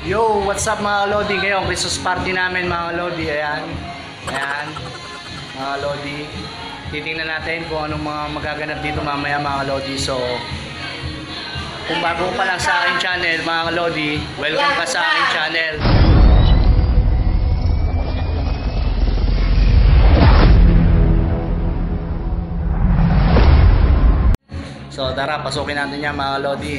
Yo, what's up mga kalodi? Ngayon, Christmas party namin mga kalodi. Ayan. Ayan. Mga kalodi. Titingnan natin kung anong mga magaganap dito mamaya mga kalodi. So, kung bago pa lang sa aking channel mga kalodi, welcome ka sa aking channel. So, tara, pasukin natin yan mga kalodi.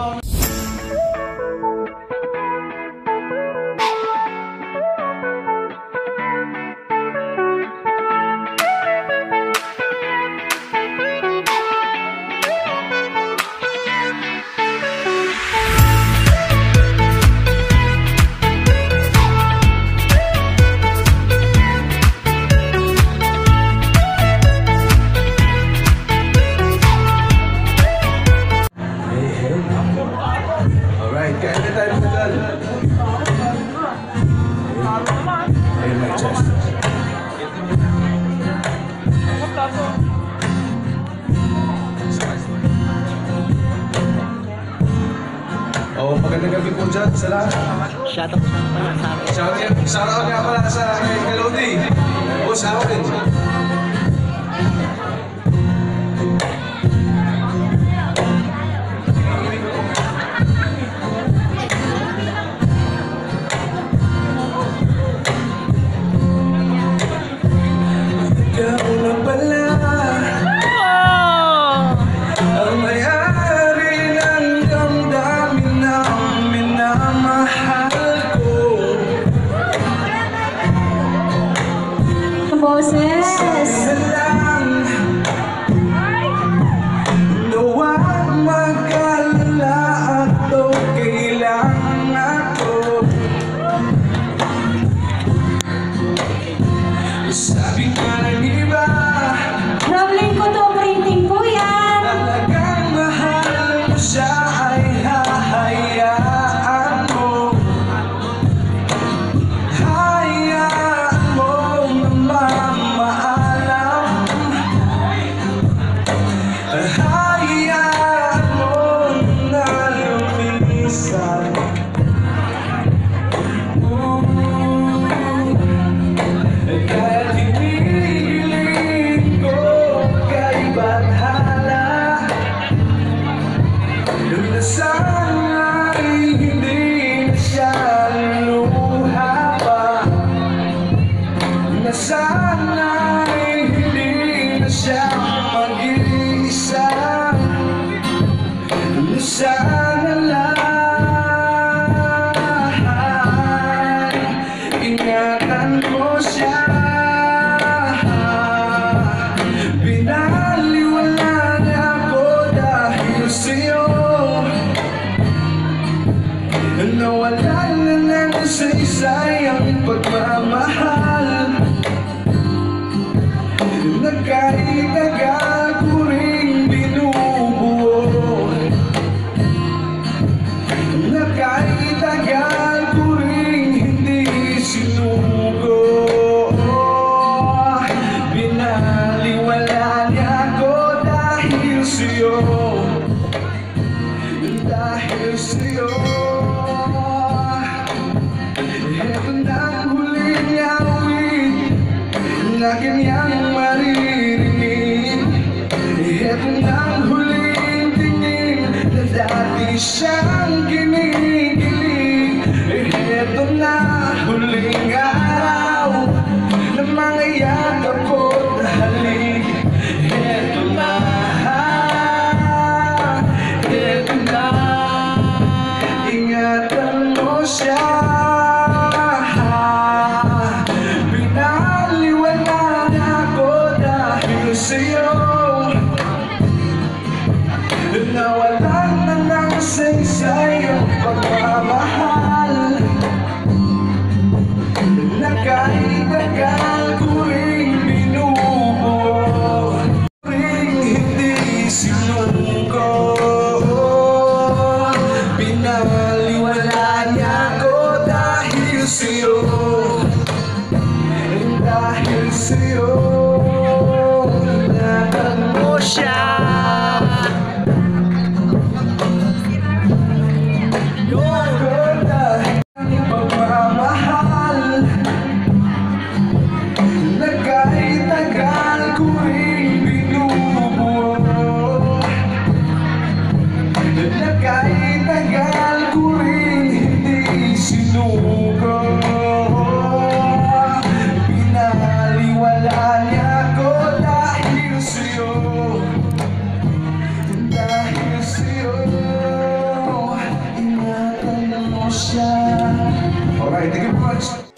Oh, magandang gabi po dyan sa lahat. Shoutout pala sa akin. Shoutout nga pala sa kalodi. O sa akin. Ikaw na pala ang may-ari ng damdamin na minamahal ko. Boses! Sa'yo lang na huwag mag-alala at okay lang ako. Sabi ka ng iba, Ramling ko to, printing po yan! talagang mahal mo siya ay hahayaan mo. Hayaan mo na mamaalam. Hayaan mo na lumisan. Kahit hinihiling ko kay Bathala, na sana ay hindi na siya luluha pa, na sana ay hindi na siya mag-iisa, na sana lang ingatan mo siya. Binalewala na ako dahil sa'yo, nawalan na ng saysay ang pagmamahal, na kahit tagal ko rin binubuo, na kahit tagal ko rin hindi sinugo. Binalewala niya ako dahil sa'yo, dahil sa'yo. Ito na ang huling awit na kanyang maririnig. Ito na ang huling tingin na dati siyang kinikilig. Ito na huling araw na mga yakap ko't halik. Ito na, ito na, ingatan mo siya. Binalewala na ako dahil sa'yo, nawalan na ng saysay ang pagmamahal, na kahit tagal ko rin binubuo, rin hindi sinuko. Binalewala niya ako dahil sa'yo, dahil sa'yo, ingatan mo siya. Alright, thank you po.